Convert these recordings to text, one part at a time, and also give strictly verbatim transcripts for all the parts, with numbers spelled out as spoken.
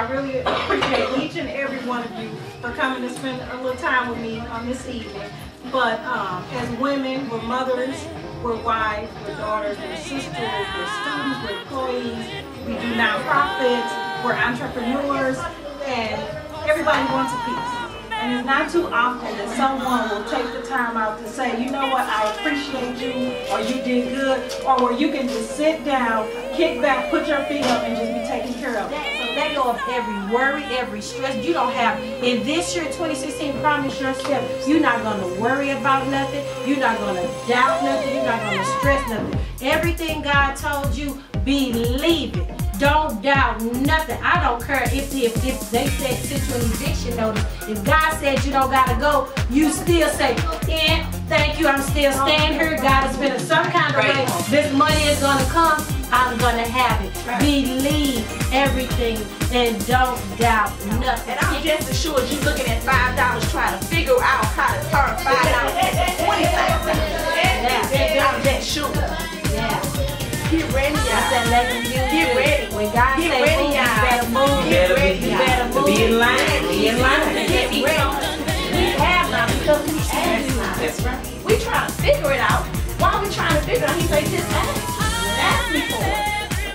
I really appreciate each and every one of you for coming to spend a little time with me on this evening. But um, as women, we're mothers, we're wives, we're daughters, we're sisters, we're students, we're employees, we do nonprofits, we're entrepreneurs, and everybody wants a piece. And it's not too often that someone will take the time out to say, you know what, I appreciate you, or you did good, or where you can just sit down, kick back, put your feet up, and just be taken care of. So let go of every worry, every stress. You don't have, in this year, twenty sixteen, promise yourself, you're not going to worry about nothing, you're not going to doubt nothing, you're not going to stress nothing. Everything God told you, believe it. Don't doubt nothing. I don't care if, if, if they said sent you an eviction notice. If God said you don't gotta go, you still say, yeah, thank you, I'm still staying here. God has been in some kind of way. This money is gonna come, I'm gonna have it. Believe everything and don't doubt nothing. And I'm just as sure as you looking at five dollars trying to figure out how to turn five dollars into twenty thousand. Yeah. I'm just sure. Yeah. Get ready, y'all. Get ready. When God Get say ready, move, you y'all. better move. Get ready, You better move. Be in line. Be in line. Get ready. We have now because we ask now. That's right. We trying to figure it out. Why are we trying to figure it out? He say, just ask. Ask me for it.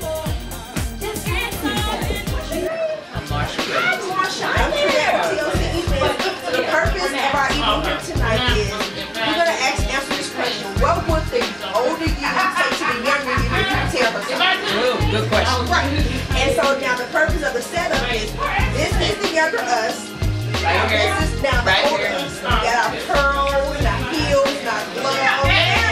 Just ask me for it. I'm Marsha. Hi, Marsha. I'm here. The purpose of our evening tonight is we're going to ask, answer this question. What would the older you say to the younger you if you tell us something? Ooh, good question. Right. And so now the purpose of the setup is this is the younger us. Right here. This is now the Right older here. us. We got our pearls, our heels, our gloves.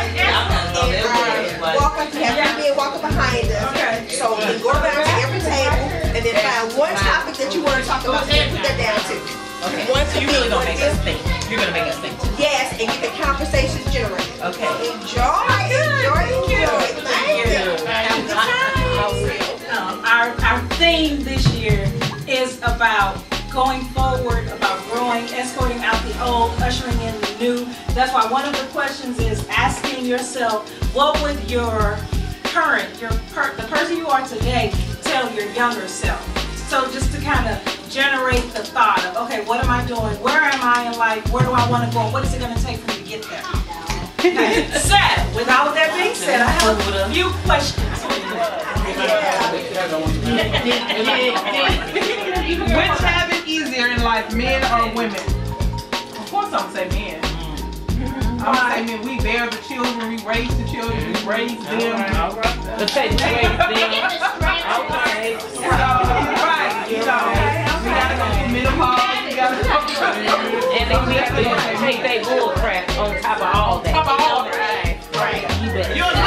And our walker, you have three men walking behind us. So we go around to every table and then find one topic that you want to talk about and put that down to. Okay. So you really gonna make us think. You're gonna make us think. Yes, and get the conversations generated. Okay. Enjoy, enjoy, enjoy. Thank you. Have a good time. Um, our, our theme this year is about going forward, about growing, escorting out the old, ushering in the new. That's why one of the questions is asking yourself, what would your current, your per, the person you are today, tell your younger self? So just to kind of generate the thought of, okay, what am I doing? Where am I in life? Where do I want to go? What is it going to take for me to get there? Okay. So, with all of that being said, I have a few questions. Which have it easier in life, men or women? Of course I'm gonna say men. I'm gonna say men. We bear the children, we raise the children, we raise them. The faith is raised them. Okay. So, right, you know, we gotta go through menopause, we gotta go through. And then we have to take that bull crap on top of all that. Top of all that. Right. You better. You're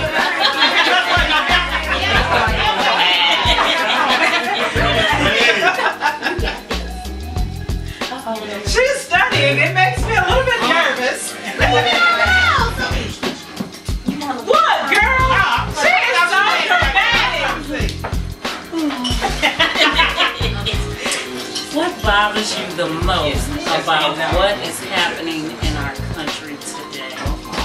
She's studying. It makes me a little bit nervous. What, girl? She is so dramatic. What bothers you the most about what is happening in our country today?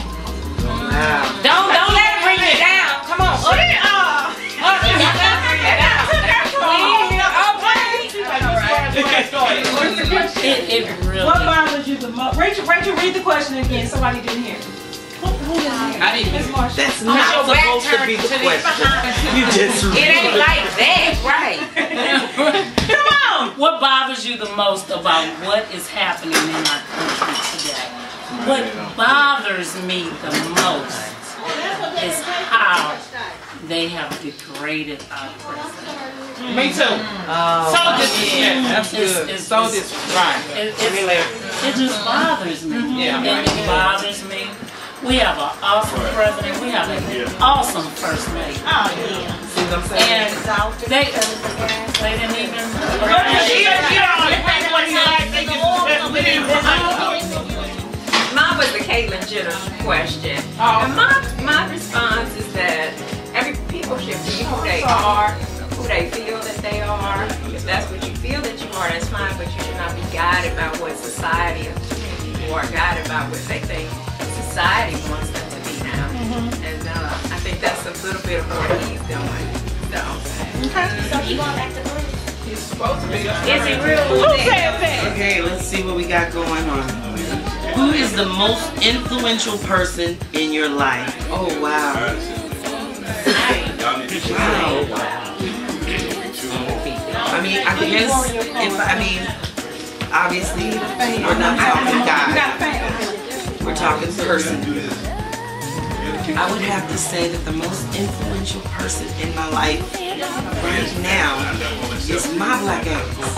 Don't don't let it bring you down. Come on. Up. Up. Up. Don't let it bring you down. It, it really What bothers you the most? Rachel, Rachel, read the question again. Somebody didn't hear. I didn't Miss Marsha. That's not supposed to be the question. You just read It ain't like that, right? Come on. What bothers you the most about what is happening in our country today? What bothers me the most is how they have degraded our president. Me too. Oh, So disrespectful. that's It's- good. it's- So it's- disrespectful. Right. It, it's, it just bothers me. Yeah. And it bothers me. We have an awesome president. We have an awesome first lady. Oh yeah. See what I'm saying? And they, they didn't even. Look, she she don't think what he like. They just put him Mine was the Caitlyn Jenner question. Oh. And my, my response is that every people should be who they are, who they feel that they are. If that's what you feel that you are, that's fine, but you should not be guided by what society or too many people are guided by what they think society wants them to be now. Mm-hmm. And uh, I think that's a little bit of where he's going. So, Okay. So you going back to Bruce? He's supposed to be. Is he real? Who said that? Okay, let's see what we got going on. Who is the most influential person in your life? Oh, wow. Wow. I mean, I guess if I mean, obviously, we're not talking God. We're talking person. I would have to say that the most influential person in my life right now is my black ass.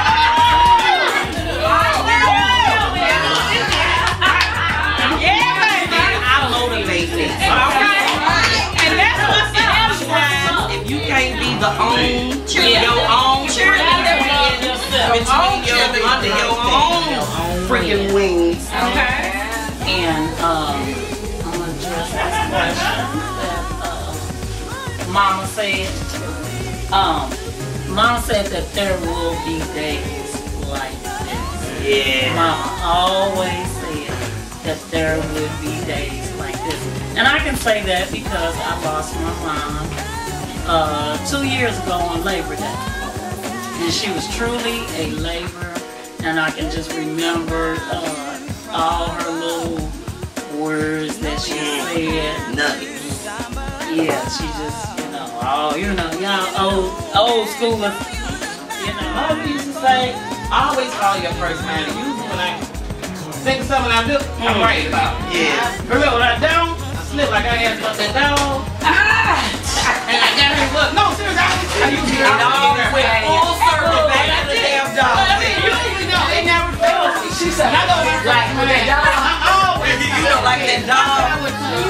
Yeah, baby. I motivate me. And that's what's up. If you can't be the own, your own cheerleader, between your, under your own freaking wings. Okay. And um, I'm gonna address this question that uh, Mama said. Um, Mama said that there will be days like this. Yeah. Mama always said that there would be days like this, and I can say that because I lost my mom uh, two years ago on Labor Day, and she was truly a laborer, and I can just remember uh, all her little words that she said. Nuggets. Yeah, she just, you know, oh, you know, y'all old, old schoolers, you know. Mama used to say, always call your first man. Usually when I think of something I do, I'm right about it. Yeah. Remember when I don't, I slip like I had something down. Ah! And I got her look. No, seriously, I used to It all went full circle back to the damn dog. You know, they never failed me. She said, I know that's right. I'm always, You know, like that dog.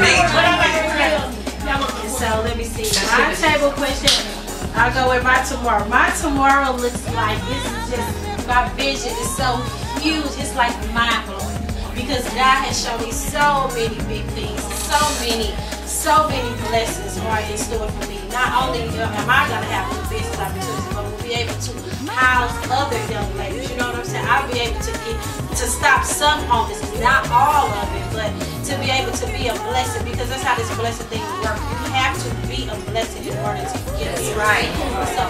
So let me see. My table question. I'll go with my tomorrow. My tomorrow looks like this is just my vision is so huge. It's like mind blowing because God has shown me so many big things, so many, so many blessings are in store for me. Not only am I gonna have new business opportunities, but we'll be able to house other young ladies. You know what I'm saying? I'll be able to get to stop some homelessness, not all of it, but to be able to be a blessing because that's how this blessing thing works. You have to be a blessing in order to get it right. So,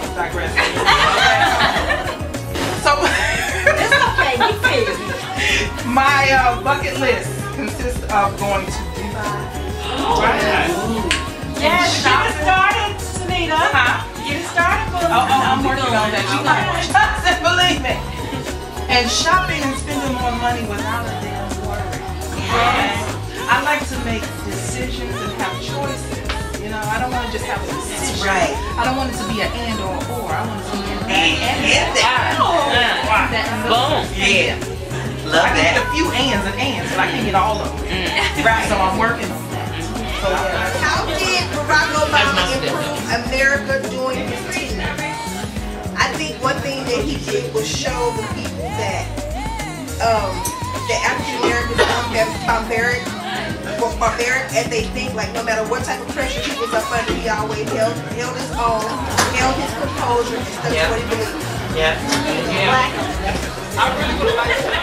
So, it's okay. We feel it. my uh, bucket list consists of going to Dubai. Right. Yes, get it started, Sunita. Huh? Get it started, boo. Oh, oh, I'm working on that. You trust and believe me. And shopping and spending more money without a damn worry. Yes. I like to make decisions and have choices. You know, I don't want to just have a decision. Right. I don't want it to be an and or or. I want it to be an And, and that. and that. Boom. Yeah. Love I can get that. a few ands and ands, but I can't get all of them. Right. So I'm working on that. So yeah. How did Barack Obama improve America during his tenure? I think one thing that he did was show the people that um, the African Americans are barbaric, or barbaric as they think. Like no matter what type of pressure he was up under, he always held held his own, held his composure, and stuck to what he believed. Yeah. I really would like to.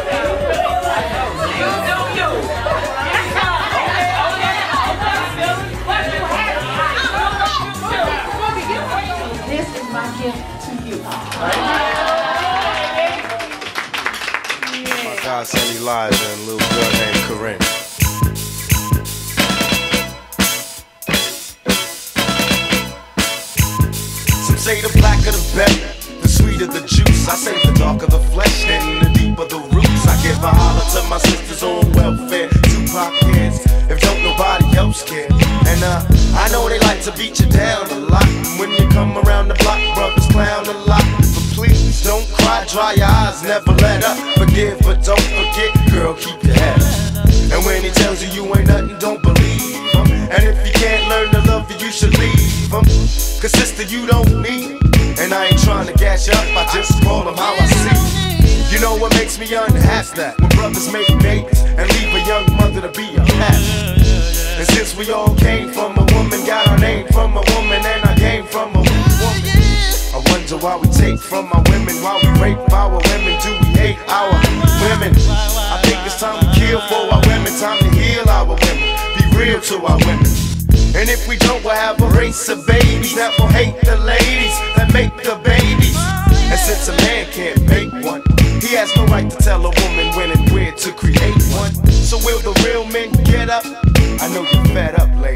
You know you. This is my gift to you. My godson Elijah and a little girl named Corinne. Some say the blacker the better, the sweeter the juice. I say the darker the flesh and the deeper the roots. I give a holler to my sisters on welfare, Tupac kids, if don't nobody else care. And uh, I know they like to beat you down a lot. And when you come around the block, brothers clown a lot. But please don't cry, dry your eyes, never let up. Forgive but don't forget, girl, keep your head up. And when he tells you you ain't nothing, don't believe him. And if you can't learn to love you, you should leave him. Cause sister, you don't need him. And I ain't trying to gas you up, I just call him how I see. You know what makes me unhappy? That when brothers make babies and leave a young mother to be a pastor. And since we all came from a woman, got our name from a woman, and I came from a woman, I wonder why we take from our women, why we rape our women, do we hate our women? I think it's time to kill for our women, time to heal our women, be real to our women. And if we don't, we'll have a race of babies that will hate the ladies that make the babies. And since a man can't make one, he has no right to tell a woman when and where to create one. So will the real men get up? I know you're fed up, lady.